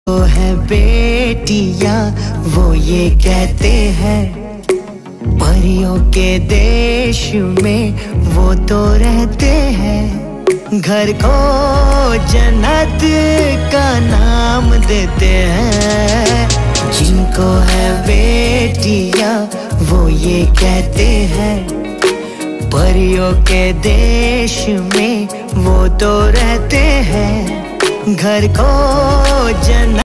वो है बेटियां वो ये कहते हैं, परियों के देश में वो तो रहते हैं। घर को जन्नत का नाम देते हैं। जिनको है बेटियां वो ये कहते हैं, परियों के देश में वो तो रहते हैं। घर को जन्नत